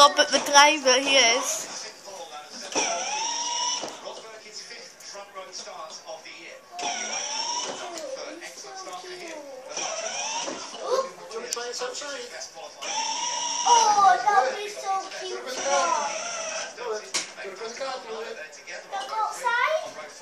Robert the driver, he is. Oh, that would be so cute. Look outside.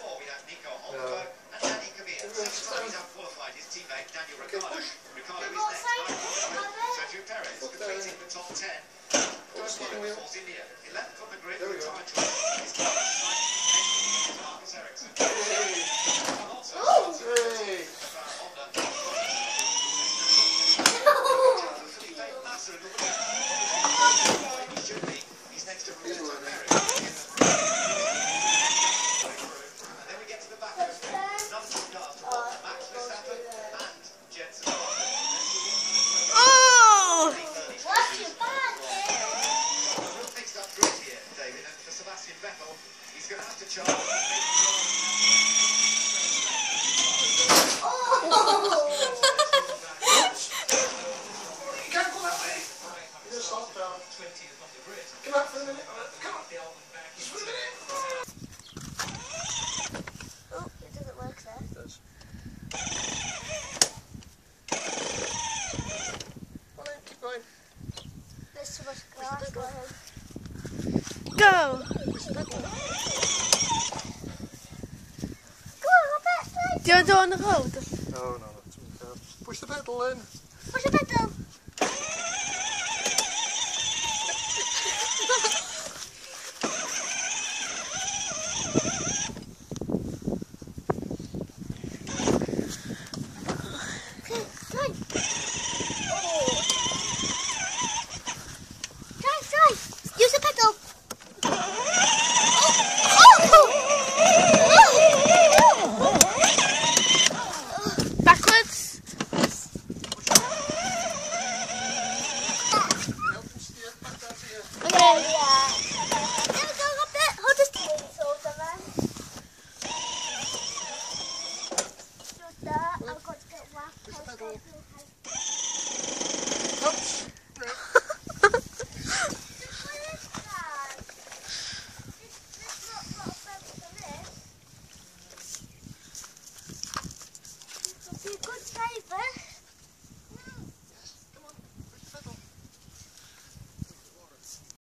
Go! Do you want to go on the road? No, no, no. Push the pedal in. Push the pedal.